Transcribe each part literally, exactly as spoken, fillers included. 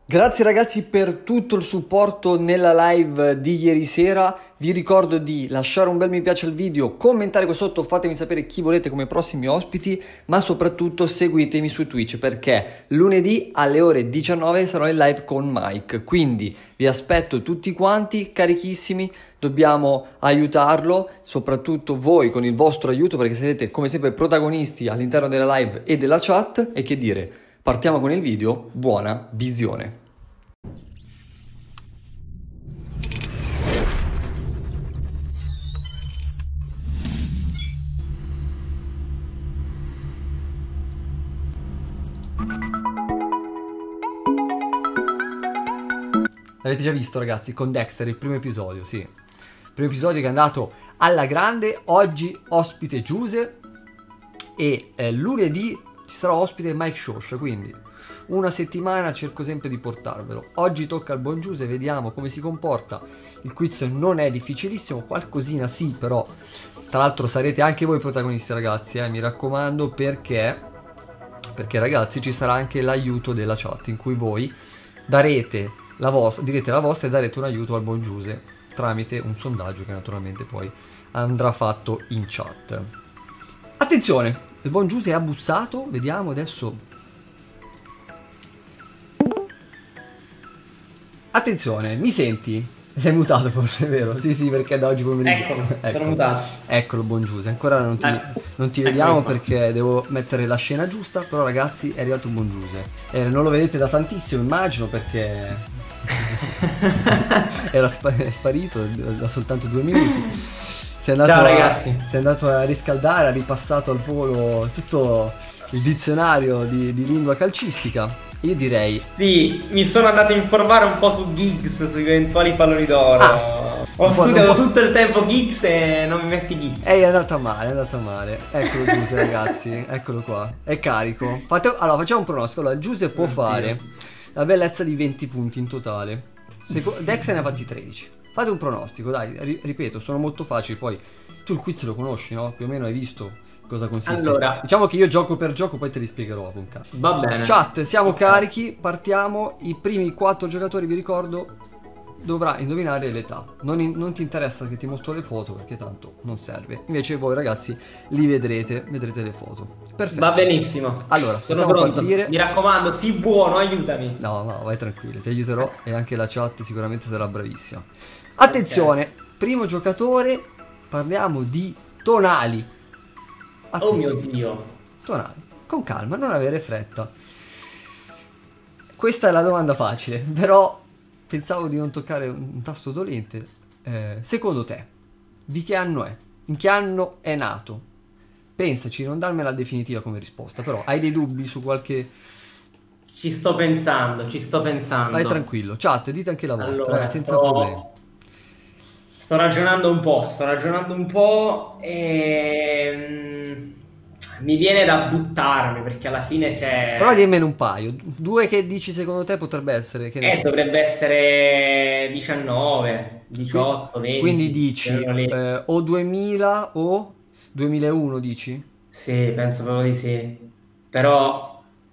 Grazie ragazzi per tutto il supporto nella live di ieri sera. Vi ricordo di lasciare un bel mi piace al video, commentare qua sotto, fatemi sapere chi volete come prossimi ospiti, ma soprattutto seguitemi su Twitch perché lunedì alle ore diciannove sarò in live con Mike. Quindi vi aspetto tutti quanti carichissimi, dobbiamo aiutarlo, soprattutto voi con il vostro aiuto perché sarete come sempre protagonisti all'interno della live e della chat. E che dire, partiamo con il video, buona visione. L'avete già visto ragazzi con Dexter, il primo episodio, sì. Il primo episodio che è andato alla grande. Oggi ospite Giuse e eh, lunedì ci sarà ospite Mike Shosh, quindi una settimana cerco sempre di portarvelo. Oggi tocca al buon Giuse, vediamo come si comporta. Il quiz non è difficilissimo, qualcosina sì, però tra l'altro sarete anche voi protagonisti ragazzi, eh, mi raccomando, perché perché ragazzi ci sarà anche l'aiuto della chat in cui voi darete la vostra, direte la vostra e darete un aiuto al buon Giuse tramite un sondaggio che naturalmente poi andrà fatto in chat. Attenzione, il buon Giuse ha bussato, vediamo adesso. Attenzione, mi senti? Sei mutato forse, vero? Sì, sì, perché da oggi pomeriggio. Eccolo, Ecco. sono mutato. Eccolo, buon Giuse. Ancora non ti, Eh, non ti ecco vediamo qua. perché devo mettere la scena giusta. Però ragazzi è arrivato un buon Giuse. Eh, non lo vedete da tantissimo, immagino, perché era spa sparito da soltanto due minuti. Sei andato Ciao a, ragazzi. sei andato a riscaldare, ha ripassato al volo tutto il dizionario di, di lingua calcistica. Io direi... Sì, mi sono andato a informare un po' su Giggs, sui eventuali palloni d'oro. Ah, Ho un po', studiato un po'... tutto il tempo Giggs e non mi metti Giggs. Ehi, è andata male, è andata male. Eccolo Giuse ragazzi, eccolo qua. È carico. Fate... Allora, facciamo un pronostico. Allora, Giuse può Oddio. fare la bellezza di venti punti in totale. Seco... Dex ne ha fatti tredici. Fate un pronostico, dai, ri ripeto, sono molto facili. Poi tu il quiz lo conosci, no? Più o meno hai visto cosa consiste. Allora, diciamo che io gioco per gioco, poi te li spiegherò con calma. va bene. Chat, siamo Ok. carichi, partiamo. I primi quattro giocatori, vi ricordo, dovrà indovinare l'età. Non, in, non ti interessa che ti mostro le foto perché tanto non serve. Invece voi ragazzi li vedrete, vedrete le foto. Perfetto. Va benissimo. Allora, Sono possiamo pronto. partire. Mi raccomando, sii buono, aiutami. No, no, vai tranquillo, ti aiuterò e anche la chat sicuramente sarà bravissima. Attenzione, okay. Primo giocatore, parliamo di tonali. Attenzione. Oh mio Dio. Tonali, con calma, non avere fretta. Questa è la domanda facile, però pensavo di non toccare un tasto dolente. Eh, secondo te, di che anno è? In che anno è nato? Pensaci, non darmela definitiva come risposta, però hai dei dubbi su qualche... Ci sto pensando, ci sto pensando. Vai tranquillo, chat, dite anche la vostra, Allora, eh, senza sto... problemi. Sto ragionando un po', sto ragionando un po' e... mi viene da buttarmi perché alla fine c'è... Però dimmene un paio, due che dici secondo te potrebbe essere, che ne Eh, so. dovrebbe essere diciannove, diciotto, venti. Quindi dici eh, o duemila o duemilauno dici? Sì, penso proprio di sì. Però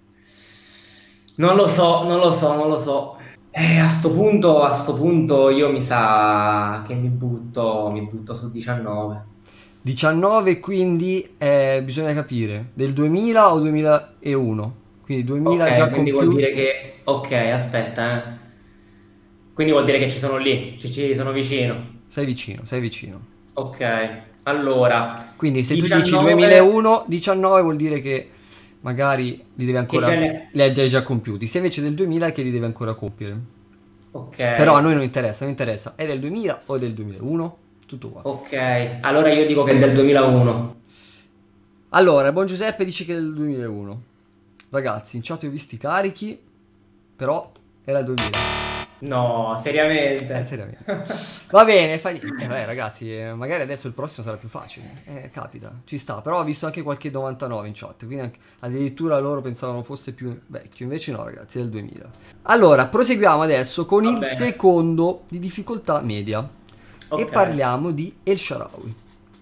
non lo so, non lo so, non lo so. Eh, a sto punto, a sto punto io mi sa che mi butto, mi butto su diciannove. diciannove, quindi eh, bisogna capire, del duemila o duemilauno? Quindi duemila Ok, già quindi compiuto. vuol dire che... Ok, aspetta, eh. Quindi vuol dire che ci sono lì, ci, ci sono vicino. Sei vicino, sei vicino. Ok, allora... Quindi se diciannove... tu dici duemilauno, diciannove vuol dire che magari li deve ancora... Che già ne... li hai già, già compiuti. Se invece del duemila è che li deve ancora compiere. Ok. Però a noi non interessa, non interessa. È del duemila o del duemilauno? Tutto qua. Ok, allora io dico che è del duemilauno. Allora, buon Giuseppe dice che è del duemilauno. Ragazzi, in chat ho visti carichi, però era il duemila. No, seriamente. Eh, seriamente. Va bene, fa niente. Eh, ragazzi, eh, magari adesso il prossimo sarà più facile. Eh, capita, ci sta. Però ho visto anche qualche novantanove in chat, quindi anche, addirittura loro pensavano fosse più vecchio. Invece no, ragazzi, è del duemila. Allora, proseguiamo adesso con Va il bene. secondo di difficoltà media. Ok. E parliamo di El Shaarawy.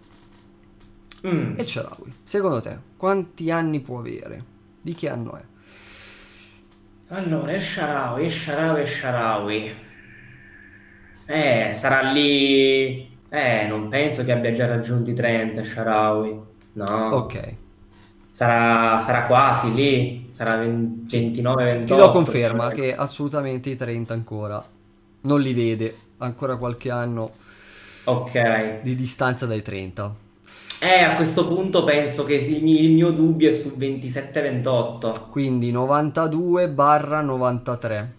Mm. El Shaarawy, secondo te, quanti anni può avere? Di che anno è? Allora, El Shaarawy, El Shaarawy, El Shaarawy. Eh, sarà lì... Eh, non penso che abbia già raggiunto i trenta, El Shaarawy. No. Ok, Sarà, sarà quasi lì. Sarà sì, ventinove ti do ventotto. conferma che assolutamente i trenta ancora non li vede, ancora qualche anno Ok. di distanza dai trenta. Eh, a questo punto penso che sì, il mio, il mio dubbio è su ventisette ventotto. Quindi novantadue barra novantatré.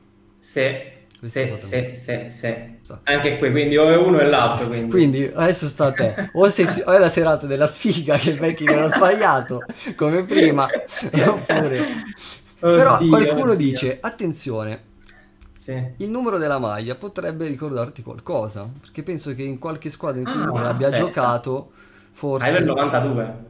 Se, Questo se, potrebbe... se, se, se. so. Anche qui, quindi o è uno e l'altro, quindi. Quindi adesso sta a te. O, sei, o è la serata della sfiga che il vecchio che ha sbagliato, come prima, oppure... Però Oddio, qualcuno oddio. dice, attenzione, Sì. il numero della maglia potrebbe ricordarti qualcosa, perché penso che in qualche squadra in cui lui Ah, abbia aspetta. giocato, Ah, è per forse... novantadue.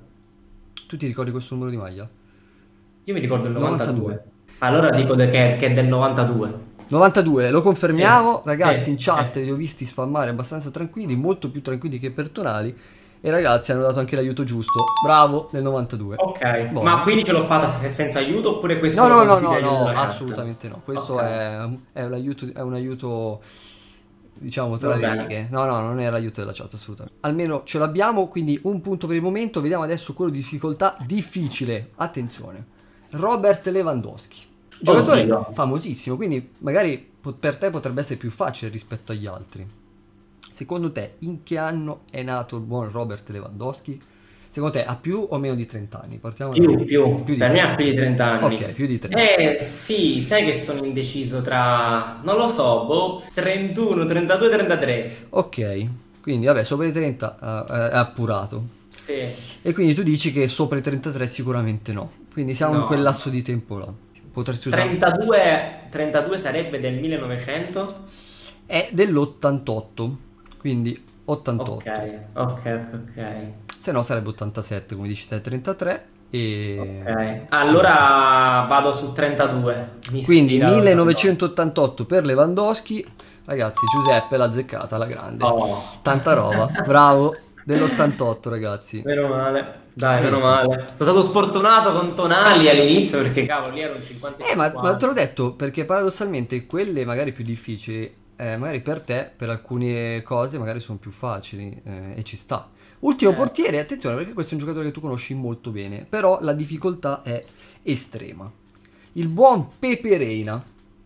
Tu ti ricordi questo numero di maglia? Io mi ricordo il novantadue. novantadue. Allora dico de- che, che è del novantadue. novantadue, lo Sì, confermiamo, ragazzi in sì, chat sì. li ho visti spammare abbastanza tranquilli, molto più tranquilli che per Tonali, e ragazzi hanno dato anche l'aiuto giusto, bravo, nel novantadue. Ok, ma Buono. quindi ce l'ho fatta se- senza aiuto oppure questo No, lo no, no, no, consideri aiuto no, della chat? assolutamente no, questo Ok, è, è un aiuto, è un aiuto, diciamo, tra va le bene. righe. No, no, non è l'aiuto della chat, assolutamente. Almeno ce l'abbiamo, quindi un punto per il momento, vediamo adesso quello di difficoltà difficile, attenzione. Robert Lewandowski, giocatore Oddio. famosissimo, quindi magari po- per te potrebbe essere più facile rispetto agli altri. Secondo te, in che anno è nato il buon Robert Lewandowski? Secondo te ha più o meno di trenta anni? Partiamo da Più, più, più di per me ha trenta. più di trenta anni. Ok, più di trenta. Eh sì, sai che sono indeciso tra, non lo so, boh, trentuno, trentadue, trentatré. Ok, quindi vabbè, sopra i trenta eh, è appurato. Sì, E quindi tu dici che sopra i trentatré sicuramente no. Quindi siamo in quel no. lasso di tempo là. Potresti usare... trentadue, trentadue sarebbe del millenovecento? È dell'ottantotto, quindi Ok, ottantotto. ok, ok, ok. Se no sarebbe ottantasette, come dici te, trentatré. E... Ok, allora vado su trentadue. Mi Quindi ispira l'ottantotto. millenovecentottantotto per Lewandowski. Ragazzi, Giuseppe l'ha azzeccata alla grande. Oh. Tanta roba. Bravo. Dell'ottantotto, ragazzi. Meno male, dai, meno Niente. male. Sono stato sfortunato con Tonali all'inizio perché cavolo, lì era un cinquanta e Eh, ma, ma te cinquanta. l'ho detto perché paradossalmente quelle magari più difficili, eh, magari per te, per alcune cose, magari sono più facili eh, e ci sta. Ultimo Certo. portiere, attenzione perché questo è un giocatore che tu conosci molto bene, però la difficoltà è estrema. Il buon Pepe Reina.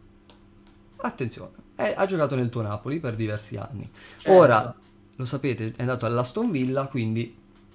Attenzione, eh, ha giocato nel tuo Napoli per diversi anni. Ora, Certo. lo sapete, è andato all'Aston Villa, quindi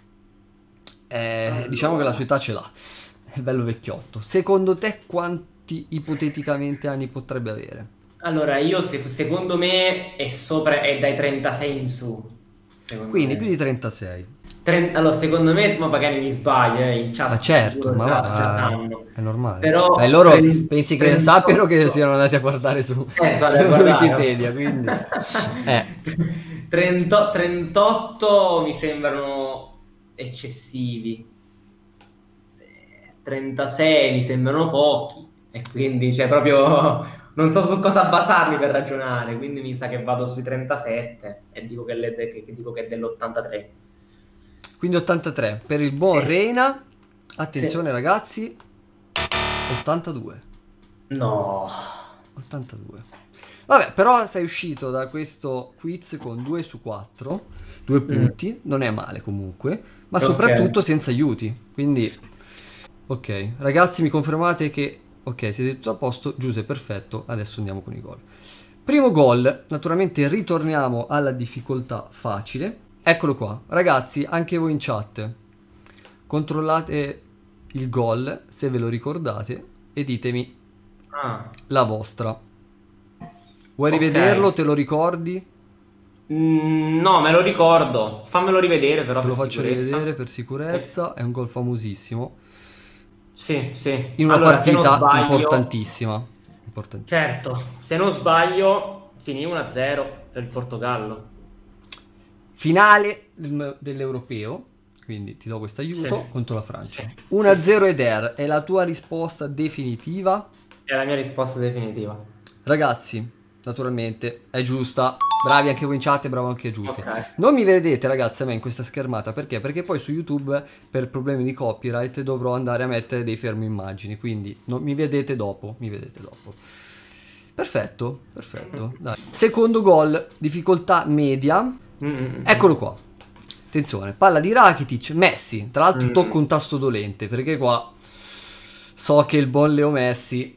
eh, diciamo che la sua Allora, età ce l'ha. È bello vecchiotto. Secondo te quanti ipoteticamente anni potrebbe avere? allora io se- secondo me è sopra, è dai trentasei in su, secondo Quindi più di me. trentasei. Tren- allora, secondo me, ma magari mi sbaglio, eh, in Ma chat certo, sicuro ma già, già va, sanno. è normale. E Però loro tren- pensi che sappiano che trentotto. siano andati a guardare su, Eh, su vale a guardare. Wikipedia, quindi... Eh, trenta trentotto mi sembrano eccessivi. Eh, trentasei mi sembrano pochi. E quindi, cioè, proprio non so su cosa basarmi per ragionare. Quindi mi sa che vado sui trentasette e dico che, le- che- che dico che è dell'ottantatré. quindi ottantatré. Per il buon Sì, Reina, sì. attenzione ragazzi, ottantadue. No. ottantadue. Vabbè, però sei uscito da questo quiz con due su quattro, due Mm, punti, non è male comunque, ma ok. soprattutto senza aiuti. Quindi, ok, ragazzi, mi confermate che, ok, siete tutto a posto, Giuseppe, perfetto, adesso andiamo con i gol. Primo gol, naturalmente ritorniamo alla difficoltà facile. Eccolo qua, ragazzi, anche voi in chat, controllate il gol, se ve lo ricordate, e ditemi Ah, la vostra. Vuoi ok. rivederlo? Te lo ricordi? Mm, no, me lo ricordo. Fammelo rivedere però Te lo per faccio rivedere sicurezza. per Sì, sicurezza. È un gol famosissimo. sì, sì. In una Allora, se non partita sbaglio, importantissima. Importantissima. certo, se non sbaglio, finì uno a zero per il Portogallo. Finale del- dell'Europeo. Quindi ti do questo aiuto Sì, contro la sì, Francia. sì. uno a zero ed er. È la tua risposta definitiva? È la mia risposta definitiva. Ragazzi, naturalmente è giusta. Bravi anche voi in chat e bravo anche Giuse. Okay. Non mi vedete ragazzi a me in questa schermata, perché? Perché poi su YouTube per problemi di copyright dovrò andare a mettere dei fermo immagini, quindi non mi vedete dopo, mi vedete dopo. Perfetto, perfetto. Dai. Secondo gol, difficoltà media. Mm-mm. Eccolo qua. Attenzione, palla di Rakitic, Messi. Tra l'altro Mm. tocco un tasto dolente, perché qua so che il buon Leo Messi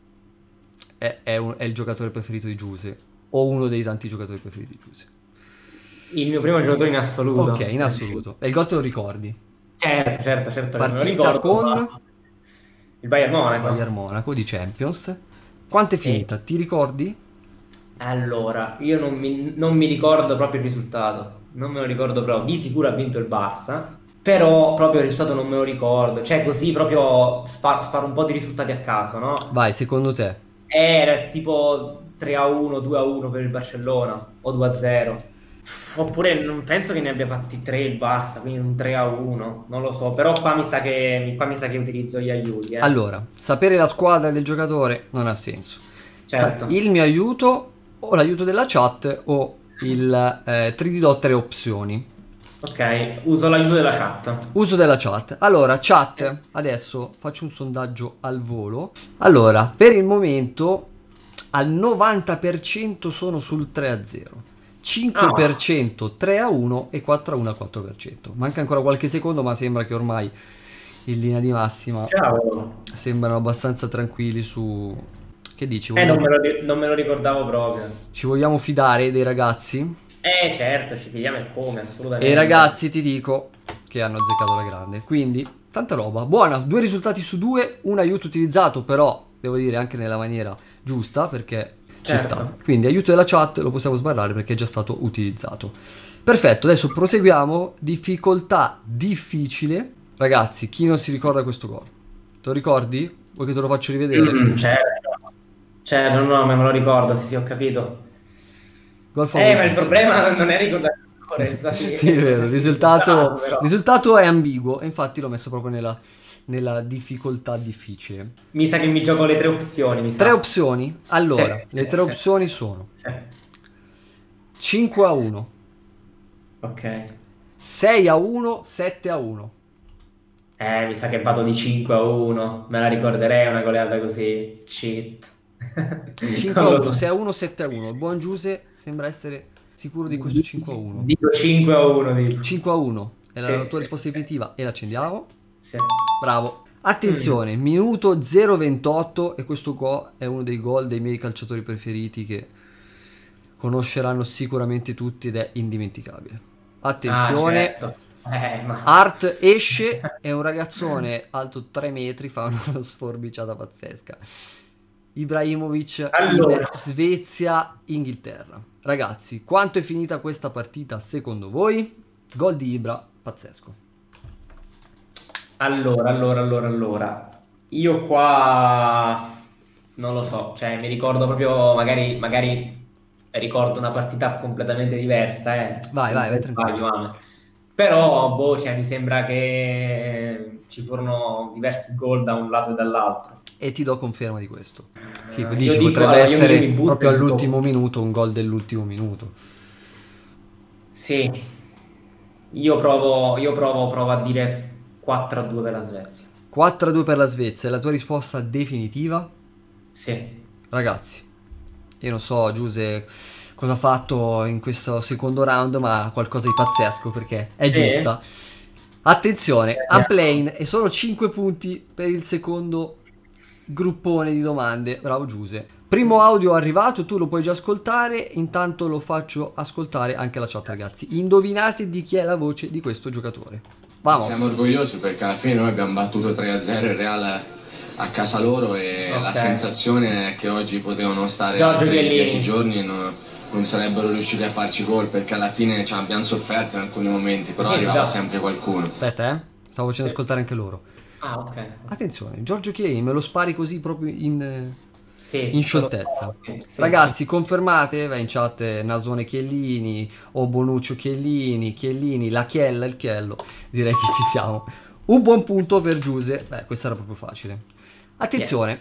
è, è un- è il giocatore preferito di Giuse, o uno dei tanti giocatori preferiti di Giuse. Il mio primo giocatore in assoluto. Ok, in assoluto. E il gol te lo ricordi? Certo, certo, certo. me lo Partita ricordo, con ma- il Bayern Monaco. Bayern Monaco di Champions. Quanto è Sì. finita? Ti ricordi? Allora, io non mi, non mi ricordo proprio il risultato. Non me lo ricordo proprio. Di sicuro ha vinto il Barça. Però proprio il risultato non me lo ricordo. Cioè, così proprio sparo, sparo un po' di risultati a caso, no? Vai, secondo te? Era tipo tre a uno, due a uno per il Barcellona. O due a zero. Oppure non penso che ne abbia fatti tre il Barça, quindi un tre a uno. Non lo so. Però qua mi sa che, qua mi sa che utilizzo gli aiuti. Eh. Allora, sapere la squadra del giocatore non ha senso. Certo. Sa- il mio aiuto, o l'aiuto della chat, o il eh, tre D tre opzioni. Ok, uso l'aiuto della chat. Uso della chat. Allora, chat, adesso faccio un sondaggio al volo. Allora, per il momento al novanta per cento sono sul tre a zero. cinque per cento tre a uno e quattro a uno al quattro per cento. Manca ancora qualche secondo, ma sembra che ormai in linea di massima Ciao. sembrano abbastanza tranquilli su... Che dici? Eh, non Vogliamo- me lo, ri- non me lo ricordavo proprio. Ci vogliamo fidare dei ragazzi? Eh, certo, ci fidiamo e come, assolutamente. E i ragazzi ti dico che hanno azzeccato la grande. Quindi, tanta roba. Buona, due risultati su due, un aiuto utilizzato, però devo dire anche nella maniera giusta, perché ci Certo. sta. Quindi aiuto della chat lo possiamo sbarrare perché è già stato utilizzato. Perfetto, adesso proseguiamo. Difficoltà difficile. Ragazzi, chi non si ricorda questo gol? Te lo ricordi? Vuoi che te lo faccio rivedere? Mm, certo. Certo, no, no, me lo ricordo, sì, sì, ho capito. Gol Eh, ma il famosissimo. problema non è ricordare il score, Sì, è vero, il risultato, il risultato è ambiguo e infatti l'ho messo proprio nella, nella difficoltà difficile. Mi sa che mi gioco le tre opzioni, mi sa. Tre opzioni? Allora, Sì, le sì, tre sì. opzioni sono Sì. cinque a uno, Ok. sei a uno, sette a uno. Eh, mi sa che vado di cinque a uno. Me la ricorderei una goleata così. Shit. cinque a Non lo uno, so. sei a uno, sette a uno. Il buon Giuse sembra essere sicuro di questo cinque a uno. Dico cinque a uno, dico. cinque a uno è la Sì, tua sì, risposta sì. definitiva e l'accendiamo. Sì. Bravo. Attenzione, minuto zero ventotto e questo qua è uno dei gol dei miei calciatori preferiti che conosceranno sicuramente tutti ed è indimenticabile. Attenzione, Ah, certo. Eh, ma... Art esce, è un ragazzone alto tre metri, fa una sforbiciata pazzesca. Ibrahimovic Allora. in Svezia, Inghilterra. Ragazzi, quanto è finita questa partita secondo voi? Gol di Ibra, pazzesco. Allora, allora, allora, allora. Io qua non lo so, cioè mi ricordo proprio, magari, magari ricordo una partita completamente diversa, eh. Vai, vai, Se vai, sbaglio, ah. Però, boh, cioè, mi sembra che ci furono diversi gol da un lato e dall'altro. E ti do conferma di questo. Sì, Eh, poi io dici, dico, potrebbe allora, io mi- essere mi butto proprio e dico- all'ultimo minuto, un gol dell'ultimo minuto. Sì, io provo, io provo, provo a dire quattro a due per la Svezia. quattro a due per la Svezia, è la tua risposta definitiva? Sì. Ragazzi, io non so Giuse cosa ha fatto in questo secondo round, ma qualcosa di pazzesco perché è Sì. giusta. Attenzione, Eh, unplane e solo cinque punti per il secondo gruppone di domande. Bravo Giuse. Primo audio arrivato, tu lo puoi già ascoltare, intanto lo faccio ascoltare anche alla chat ragazzi. Indovinate di chi è la voce di questo giocatore. Vamos. Siamo orgogliosi perché alla fine noi abbiamo battuto tre a zero il Real a casa loro e Ok. la sensazione è che oggi potevano stare Giorgio altri Chiellini. dieci giorni e non, non sarebbero riusciti a farci gol perché alla fine ci abbiamo sofferto in alcuni momenti, però Sì, arrivava no. sempre qualcuno. Aspetta eh, stavo facendo Sì. ascoltare anche loro. Ah, ok. Attenzione, Giorgio Chiellini me lo spari così proprio in... eh, Sì. in scioltezza. Sì, sì. Ragazzi, confermate? Vai in chat eh, Nasone Chiellini o Bonuccio Chiellini, Chiellini, la Chiella, il Chiello. Direi che ci siamo. Un buon punto per Giuse. Beh, questo era proprio facile. Attenzione,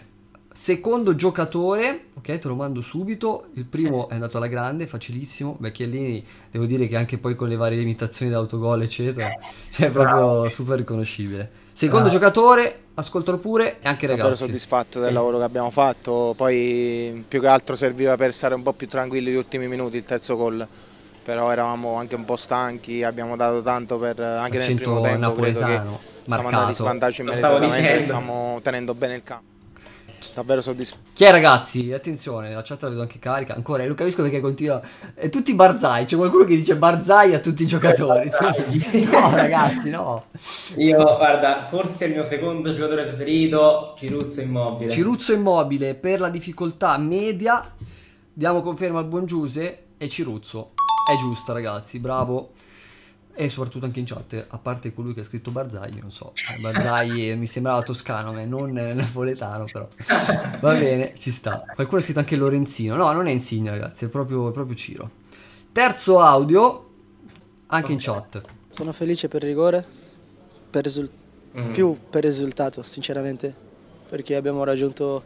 Secondo giocatore, ok, te lo mando subito. Il primo sì. È andato alla grande, facilissimo. Beh, Chiellini, devo dire che anche poi con le varie imitazioni d'autogol, eccetera, cioè è proprio Bravo. Super riconoscibile. Secondo Bravo. Giocatore, ascoltalo pure, e anche ragazzi. Sono soddisfatto sì. del lavoro che abbiamo fatto. Poi più che altro serviva per stare un po' più tranquilli gli ultimi minuti, il terzo gol. Però eravamo anche un po' stanchi, abbiamo dato tanto per anche nel primo tempo. Credo che marcato. Siamo andati in svantaggio immediatamente e stiamo tenendo bene il campo. Davvero soddisfatto. Chi è ragazzi? Attenzione, la chat la vedo anche carica. Ancora, io non capisco perché continua. È tutti Barzai. C'è qualcuno che dice Barzai a tutti i giocatori. No, ragazzi, no. Io, guarda, forse il mio secondo giocatore preferito, Ciruzzo Immobile. Ciruzzo Immobile per la difficoltà media. Diamo conferma al buon Giuse. E Ciruzzo. È giusta, ragazzi, bravo. E soprattutto anche in chat, a parte colui che ha scritto Barzai, non so, Barzai mi sembrava toscano, ma non napoletano, però va bene, ci sta. Qualcuno ha scritto anche Lorenzino, no, non è Insigne ragazzi, è proprio, è proprio Ciro. Terzo audio, anche okay. in chat. Sono felice per rigore, per mm. più per risultato, sinceramente, perché abbiamo raggiunto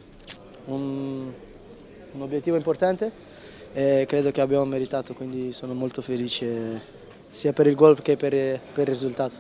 un, un obiettivo importante e credo che abbiamo meritato, quindi sono molto felice sia per il gol che per, per il risultato.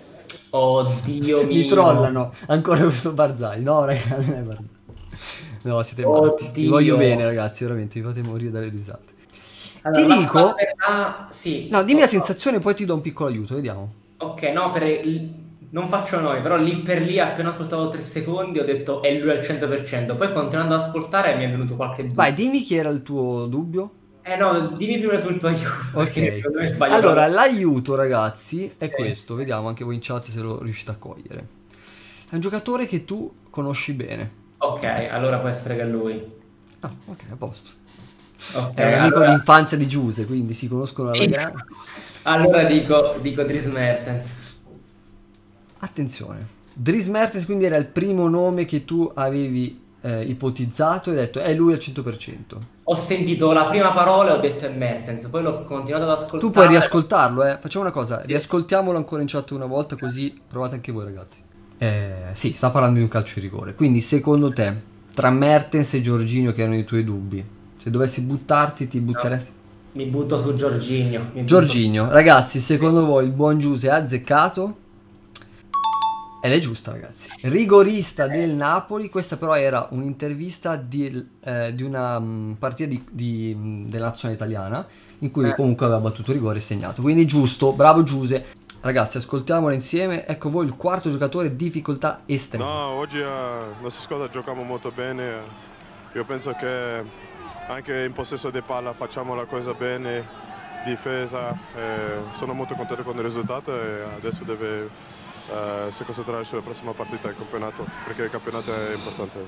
Oddio mio. Mi trollano ancora questo Barzai. No raga, non è Barzai. No, siete matti. Vi voglio bene ragazzi, veramente, vi fate morire dalle risate. Allora, ti dico ah, sì. No, dimmi la sensazione, poi ti do un piccolo aiuto, vediamo. Ok, no, per il... non faccio noi, però lì per lì appena ascoltavo tre secondi ho detto è lui al cento per cento. Poi continuando ad ascoltare mi è venuto qualche dubbio. Vai, dimmi chi era il tuo dubbio. Eh no, dimmi prima tu il tuo aiuto. Ok, allora l'aiuto ragazzi è questo, vediamo anche voi in chat se lo riuscite a cogliere. È un giocatore che tu conosci bene. Ok, allora può essere che è lui. Ah, ok, a posto. Okay, è un amico allora... d'infanzia di Giuse, quindi si conoscono alla grande. Allora dico, dico Dries Mertens. Attenzione, Dries Mertens quindi era il primo nome che tu avevi eh, ipotizzato e hai detto è lui al cento per cento. Ho sentito la prima parola e ho detto è Mertens, poi l'ho continuato ad ascoltare. Tu puoi riascoltarlo, eh. Facciamo una cosa, sì. Riascoltiamolo ancora in chat una volta, così provate anche voi ragazzi. Eh, sì, sta parlando di un calcio di rigore. Quindi secondo te, tra Mertens e Jorginho che erano i tuoi dubbi, se dovessi buttarti ti butteresti? No, mi butto su Jorginho. Mi Jorginho, butto... ragazzi, secondo voi il buon Giuse ha azzeccato? Ed è giusta ragazzi, rigorista del Napoli. Questa però era un'intervista di, eh, di una um, partita di, di, um, della nazionale italiana in cui eh. comunque aveva battuto rigore e segnato, quindi giusto, bravo Giuse. Ragazzi ascoltiamolo insieme, ecco voi il quarto giocatore, difficoltà estrema. No, oggi uh, la nostra squadra giochiamo molto bene, io penso che anche in possesso di palla facciamo la cosa bene, difesa, eh, sono molto contento con il risultato e adesso deve... Uh, si concentrare sulla prossima partita del campionato, perché il campionato è importante.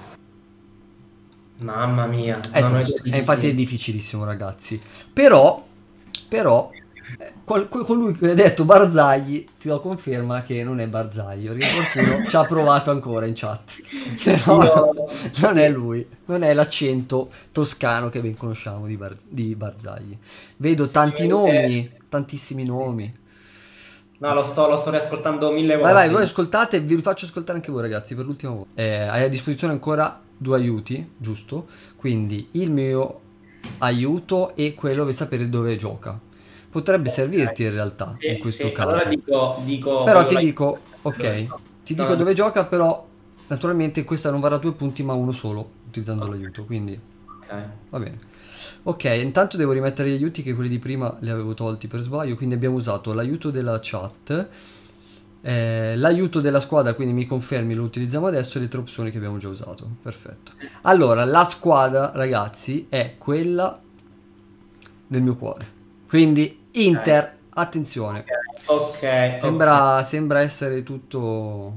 Mamma mia, è no, è infatti è difficilissimo ragazzi, però però qual, colui che ha detto Barzagli ti do conferma che non è Barzagli, perché qualcuno ci ha provato ancora in chat. Però no, non è lui, non è l'accento toscano che ben conosciamo di, Bar, di Barzagli. Vedo sì, tanti nomi, tantissimi nomi. No, lo sto, lo sto riascoltando mille volte. Vai, vai, voi ascoltate, vi faccio ascoltare anche voi ragazzi per l'ultima volta. Eh, hai a disposizione ancora due aiuti, giusto? Quindi il mio aiuto e quello per sapere dove gioca. Potrebbe servirti in realtà, sì, in questo sì. caso. Allora dico, dico però ti dico, ok, ti dico dove gioca, però naturalmente questa non varrà due punti ma uno solo, utilizzando okay. l'aiuto, quindi okay. va bene. Ok, intanto devo rimettere gli aiuti che quelli di prima li avevo tolti per sbaglio, quindi abbiamo usato l'aiuto della chat, eh, l'aiuto della squadra, quindi mi confermi lo utilizziamo adesso, e le tre opzioni che abbiamo già usato, perfetto. Allora, la squadra ragazzi è quella del mio cuore, quindi Inter, okay. Attenzione, ok, sembra, okay. sembra essere tutto...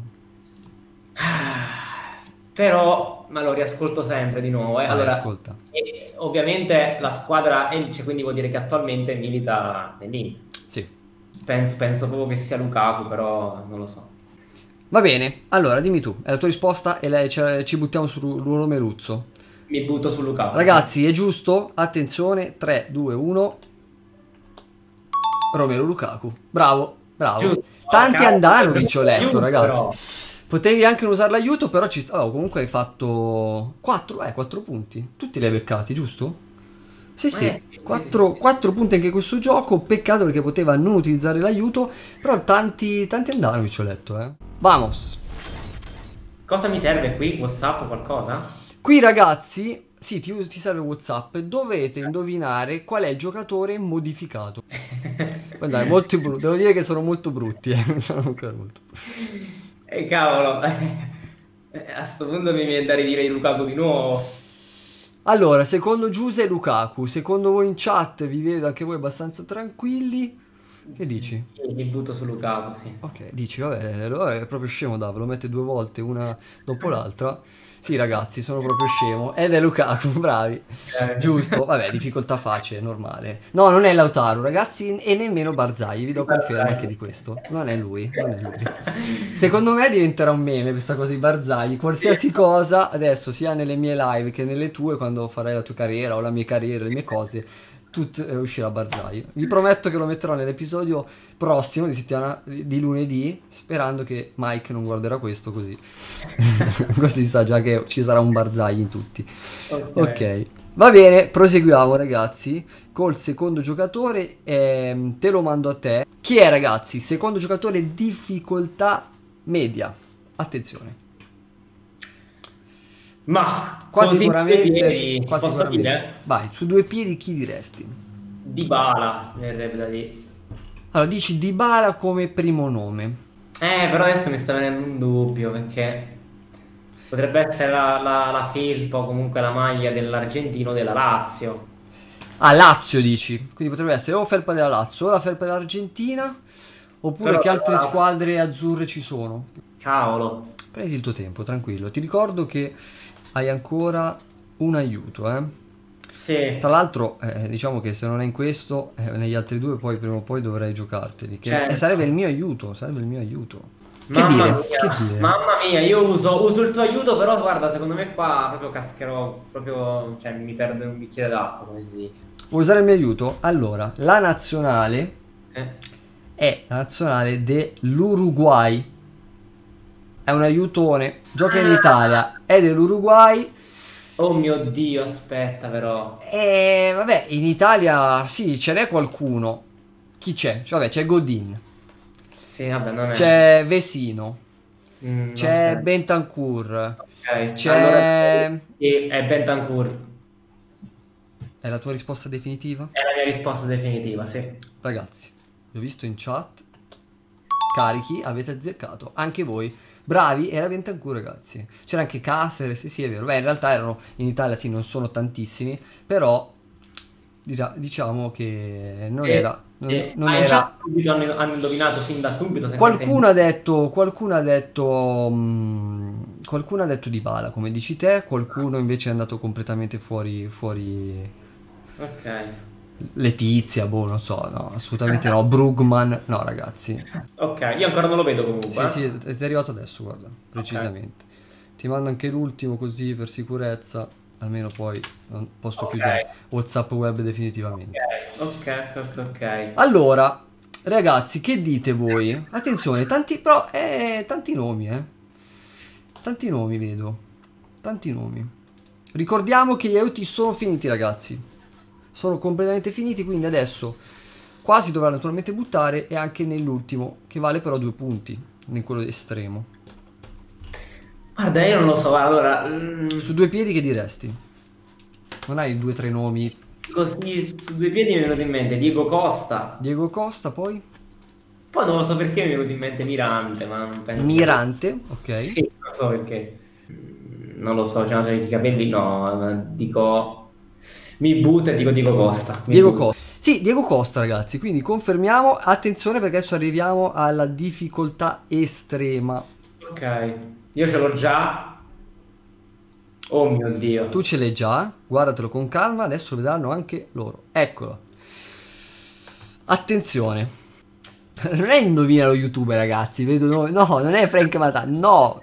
Però ma lo riascolto sempre di nuovo. Eh. Ah, allora, ascolta. E, ovviamente la squadra Elche, quindi vuol dire che attualmente milita nell'Inter. Sì. Penso, penso proprio che sia Lukaku, però non lo so. Va bene, allora dimmi tu, è la tua risposta e lei, cioè, ci buttiamo sul ruolo Meruzzo. Mi butto su Lukaku. Ragazzi, sì. È giusto? Attenzione, tre, due, uno. Romelu Lukaku. Bravo, bravo. Giusto. Tanti Andanovic ho letto, ragazzi. Però. Potevi anche non usare l'aiuto, però ci sta... Oh, comunque hai fatto quattro, eh, quattro punti. Tutti li hai beccati, giusto? Sì, sì. Eh, quattro, quattro punti anche questo gioco. Peccato perché poteva non utilizzare l'aiuto. Però tanti, tanti andavano, ci ho letto, eh. Vamos. Cosa mi serve qui? WhatsApp o qualcosa? Qui, ragazzi, sì, ti, ti serve WhatsApp. Dovete indovinare qual è il giocatore modificato. Guardate, molto brutti. Devo dire che sono molto brutti, eh. Sono ancora molto brutti. E cavolo, a sto punto mi viene da ridire di Lukaku di nuovo. Allora, secondo Giuse Lukaku, secondo voi in chat vi vedo anche voi abbastanza tranquilli. Che dici? Sì, mi butto su Lukaku, sì. Ok, dici, vabbè, allora è proprio scemo da, ve lo mette due volte, una dopo l'altra. Sì, ragazzi, sono proprio scemo. Ed è Lukaku, bravi. Eh. Giusto, vabbè, difficoltà facile, normale. No, non è Lautaro, ragazzi, e nemmeno Barzagli, vi do conferma anche di questo. Non è lui, non è lui. Secondo me diventerà un meme questa cosa di Barzagli. Qualsiasi cosa, adesso, sia nelle mie live che nelle tue, quando farai la tua carriera o la mia carriera, le mie cose, tutto eh, uscirà Barzagli. Vi prometto che lo metterò nell'episodio prossimo di settimana di lunedì, sperando che Mike non guarderà questo, così così sa già che ci sarà un Barzagli in tutti. Ok, okay. Va bene, proseguiamo ragazzi col secondo giocatore. ehm, te lo mando a te. Chi è, ragazzi? Secondo giocatore, difficoltà media. Attenzione. Ma quasi così sicuramente, piedi, quasi posso sicuramente. dire? Vai, su due piedi chi diresti? Dybala, verrebbe da dire. Allora, dici Dybala come primo nome. Eh, però adesso mi sta venendo un dubbio, perché potrebbe essere la, la, la felpa o comunque la maglia dell'argentino della Lazio. Ah, Lazio dici? Quindi potrebbe essere o felpa della Lazio o la felpa dell'Argentina, oppure Però che altre Lazio- squadre azzurre ci sono. Cavolo. Prendi il tuo tempo, tranquillo. Ti ricordo che hai ancora un aiuto, eh. Sì. Tra l'altro, eh, diciamo che se non è in questo, eh, negli altri due poi prima o poi dovrai giocarteli. Che Certo. eh, sarebbe il mio aiuto, sarebbe il mio aiuto. Che Mamma dire? mia, Che dire? mamma mia, io uso, uso il tuo aiuto, però guarda, secondo me qua proprio cascherò, proprio, cioè mi perdo un bicchiere d'acqua, come si dice. Vuoi usare il mio aiuto? Allora, la nazionale Sì. è la nazionale dell'Uruguay. È un aiutone, gioca in Italia, è dell'Uruguay. Oh mio Dio, aspetta però. E vabbè, in Italia sì, ce n'è qualcuno. Chi c'è? Cioè, vabbè, c'è Godin, Sì, vabbè, non è. c'è Vesino, Mm, c'è ok. Bentancur, Ok, c'è... allora, sì, è Bentancur. È la tua risposta definitiva? È la mia risposta definitiva, sì. Ragazzi, vi ho visto in chat, carichi, avete azzeccato, anche voi. Bravi, era Bentancur, ragazzi. C'era anche Caceres, sì, sì, è vero. Beh, in realtà erano in Italia, sì, non sono tantissimi, però dirà- diciamo che non Sì, era... Non, sì. non Ah, in era... chat subito hanno, hanno indovinato fin da subito. senza- Qualcuno ha senza- detto, qualcuno ha detto, mh, qualcuno ha detto Dybala, come dici te, qualcuno invece è andato completamente fuori, fuori Ok. Letizia, boh, non so, no, assolutamente no, Brugman, no ragazzi. Ok, io ancora non lo vedo comunque. Sì, eh. sì, sei arrivato adesso, guarda, precisamente. Ti mando anche l'ultimo così per sicurezza, almeno poi non posso Ok. chiudere WhatsApp web definitivamente. Ok, ok, ok, ok. Allora, ragazzi, che dite voi? Attenzione, tanti, però, eh, tanti nomi, eh. Tanti nomi vedo. Tanti nomi. Ricordiamo che gli aiuti sono finiti, ragazzi. Sono completamente finiti, quindi adesso qua si dovrà naturalmente buttare e anche nell'ultimo, che vale però due punti, in quello estremo. Guarda, io non lo so, allora... mm, Su due piedi che diresti? Non hai due o tre nomi? così, su due piedi mi è venuto in mente Diego Costa. Diego Costa, poi? Poi non lo so perché mi è venuto in mente Mirante, ma non penso... Mirante, ok. Sì, non lo so perché. Mm, Non lo so, c'hanno i capelli, no, ma dico... Mi butto e dico Diego Costa. mi Diego butto. Costa. Sì, Diego Costa, ragazzi, quindi confermiamo. Attenzione perché adesso arriviamo alla difficoltà estrema. Ok, io ce l'ho già. Oh mio Dio. Tu ce l'hai già, guardatelo con calma, adesso vedranno anche loro. Eccolo. Attenzione. Non è indovina lo youtuber, ragazzi, vedo no, no, non è Frank Mata, no.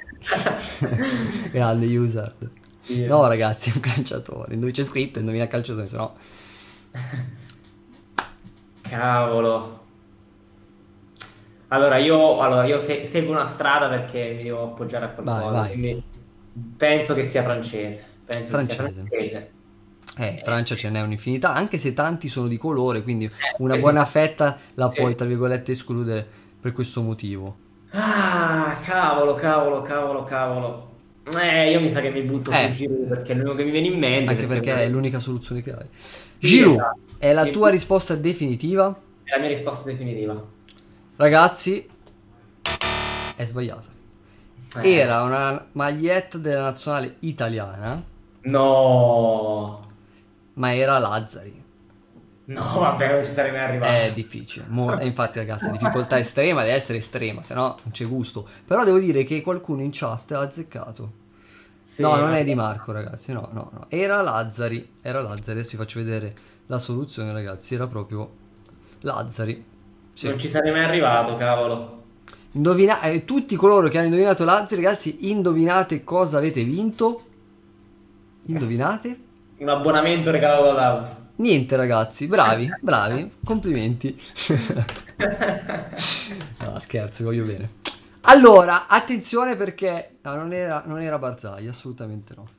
Grande user. Dio. No, ragazzi, è un calciatore. Dove c'è scritto indovina il calciatore, se no. Cavolo. Allora, io, allora, io se, seguo una strada perché mi devo appoggiare a qualcosa, Vai, vai. quindi penso che sia francese. Penso Francese. che sia francese. Eh, in Francia ce n'è un'infinità, anche se tanti sono di colore, quindi Eh, una sì. buona fetta la Sì. puoi, tra virgolette, escludere per questo motivo. Ah, cavolo, cavolo, cavolo, cavolo. Eh, io mi sa che mi butto Eh. su Giroud perché è l'unico che mi viene in mente. Anche perché è l'unica soluzione che hai. Sì, Giroud, esatto. è la Sì. tua risposta definitiva? È la mia risposta definitiva. Ragazzi, è sbagliata. Eh. Era una maglietta della nazionale italiana, No. ma era Lazzari. No, vabbè, non ci sarei mai arrivato. È difficile. Mo- e infatti, ragazzi, difficoltà estrema deve essere estrema, se no non c'è gusto. Però devo dire che qualcuno in chat ha azzeccato. Sì, No, non ma- è Di Marco, ragazzi. No, no, no. Era Lazzari. Era Lazzari. Adesso vi faccio vedere la soluzione, ragazzi. Era proprio Lazzari. Sì. Non ci sarei mai arrivato, cavolo. Indovina- eh, tutti coloro che hanno indovinato Lazzari, ragazzi, indovinate cosa avete vinto? Indovinate? Un abbonamento regalato da Lauro. Niente, ragazzi, bravi, bravi, complimenti. No, scherzo, vi voglio bene. Allora, attenzione perché no, non era, non era Barzagli, assolutamente no.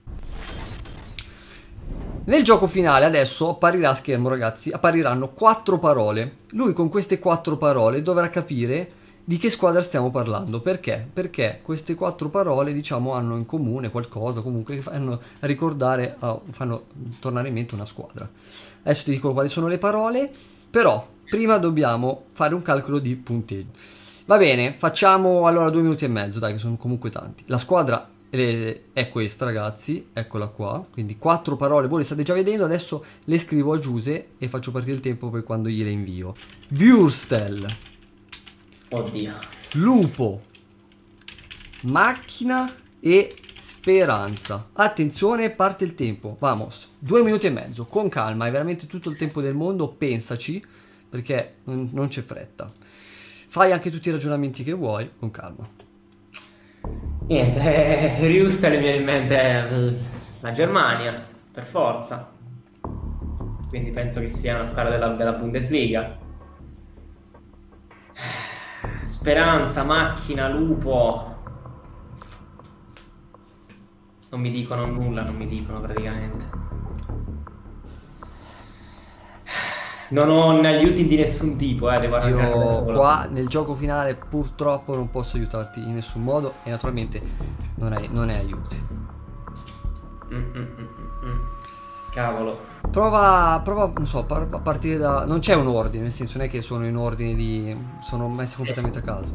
Nel gioco finale adesso apparirà a schermo, ragazzi, appariranno quattro parole. Lui con queste quattro parole dovrà capire di che squadra stiamo parlando. Perché? Perché queste quattro parole, diciamo, hanno in comune qualcosa, comunque che fanno ricordare, oh, fanno tornare in mente una squadra. Adesso ti dico quali sono le parole, però prima dobbiamo fare un calcolo di punteggio. Va bene, facciamo allora due minuti e mezzo, dai, che sono comunque tanti. La squadra eh, è questa, ragazzi, eccola qua. Quindi quattro parole, voi le state già vedendo, adesso le scrivo a Giuse e faccio partire il tempo per quando gliele invio. Würstel, Oddio. lupo, macchina e speranza. Attenzione, parte il tempo. Vamos, due minuti e mezzo, con calma, hai veramente tutto il tempo del mondo, pensaci, perché non, non c'è fretta. Fai anche tutti i ragionamenti che vuoi, con calma. Niente, eh, Riustel mi viene in mente eh, la Germania, per forza. Quindi penso che sia una squadra della, della Bundesliga. Speranza, macchina, lupo. Non mi dicono nulla, non mi dicono praticamente. Non ho aiuti di nessun tipo, eh, devo arrangiare da Io solo. qua nel gioco finale purtroppo non posso aiutarti in nessun modo e naturalmente non hai, non hai aiuti. Mm, mm, mm, mm, mm. Cavolo. Prova, prova, non so, par- a partire da... Non c'è un ordine, nel senso non è che sono in ordine di... sono messi completamente a caso.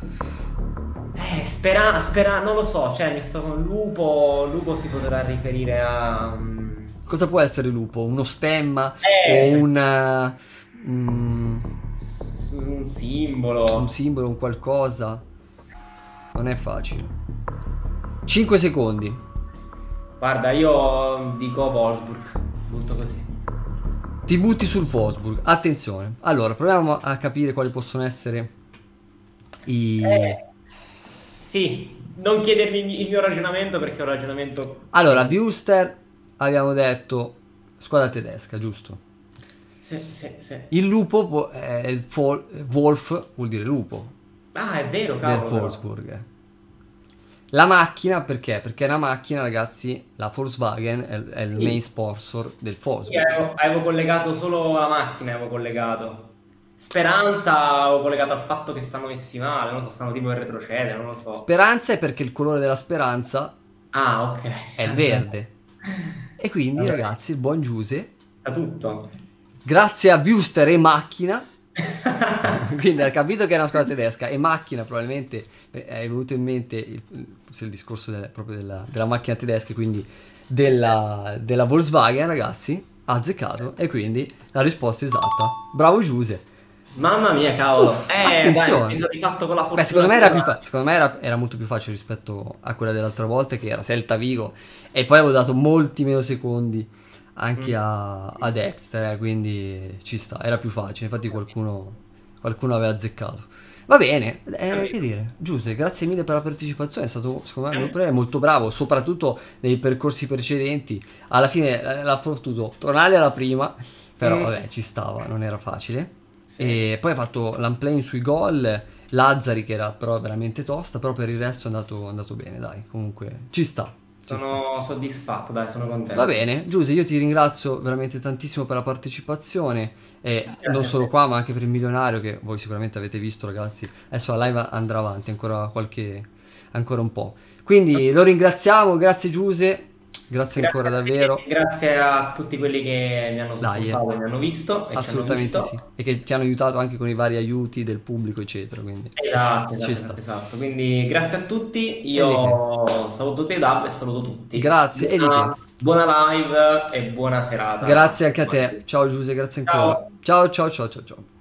Eh, spera, spera, non lo so, cioè mi sto con lupo, lupo si potrà riferire a... mm, Cosa può essere lupo? Uno stemma Eh. o un... eh, mm, un simbolo. un simbolo, un qualcosa? Non è facile. cinque secondi. Guarda, io dico Wolfsburg, butto così. Ti butti sul Wolfsburg. Attenzione. Allora, proviamo a capire quali possono essere i... Eh, sì, non chiedermi il mio ragionamento perché è un ragionamento... Allora, Würster abbiamo detto squadra tedesca, giusto? Sì, sì, sì. Il lupo può- è il fol- Wolf, vuol dire lupo, Ah, è vero, del cavolo. però. Wolfsburg. La macchina, perché? Perché la macchina, ragazzi, la Volkswagen è, è il Sì. main sponsor del Sì, Wolfsburg. avevo, avevo collegato solo la macchina, avevo collegato. Speranza avevo collegato al fatto che stanno messi male, non lo so, stanno tipo per retrocedere, non lo so. Speranza è perché il colore della speranza Ah, ok. è il verde. E quindi, Vabbè. ragazzi, il buon Giuse, Sta tutto. grazie a Würster e macchina, quindi ha capito che era una squadra tedesca e macchina probabilmente eh, è venuto in mente il, il discorso del- proprio della, della macchina tedesca, quindi della, della Volkswagen, ragazzi, ha azzeccato e quindi la risposta è esatta. Bravo Giuse. Mamma mia, cavolo. Uff, eh, attenzione. dai, mi sono rifatto con la fortuna. Beh, secondo me, era, più fa- secondo me era, era molto più facile rispetto a quella dell'altra volta, che era Celta Vigo, e poi avevo dato molti meno secondi anche Mm. a, a Dexter, eh, quindi ci sta, era più facile, infatti qualcuno, qualcuno aveva azzeccato. Va bene, eh, che dire, Giuse, grazie mille per la partecipazione, è stato secondo me molto, molto bravo, soprattutto nei percorsi precedenti, alla fine eh, l'ha potuto tornare alla prima, però Mm. vabbè, ci stava, non era facile. Sì. E poi ha fatto l'unplane sui gol Lazzari che era però veramente tosta, però per il resto è andato, è andato bene, dai, comunque ci sta. Ci Sono sta. soddisfatto, dai, sono contento. Va bene, Giuse, io ti ringrazio veramente tantissimo per la partecipazione, e non solo qua ma anche per il milionario che voi sicuramente avete visto, ragazzi. Adesso la live andrà avanti ancora qualche, ancora un po'. Quindi lo ringraziamo, grazie Giuse. Grazie, grazie ancora davvero. Grazie a tutti quelli che mi hanno supportato e mi hanno visto. E assolutamente hanno visto. Sì. E che ti hanno aiutato anche con i vari aiuti del pubblico, eccetera. Quindi esatto, esatto, esatto, esatto. Quindi grazie a tutti. Io saluto te, Dab, e saluto tutti. Grazie. Buona, buona live e buona serata. Grazie anche a te. Ciao Giuse, grazie ancora. Ciao ciao ciao ciao ciao.